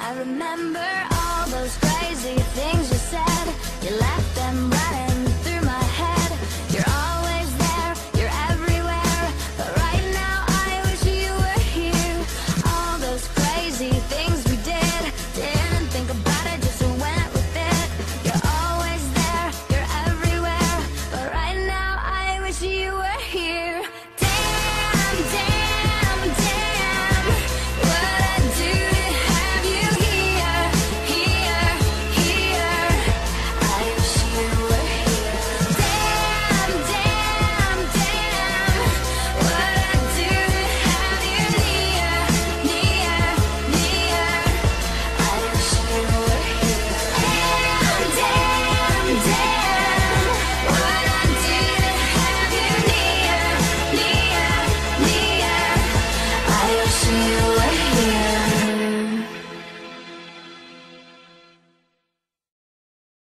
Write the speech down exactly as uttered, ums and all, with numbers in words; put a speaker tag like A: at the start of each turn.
A: I remember all those crazy things you said. You left them right in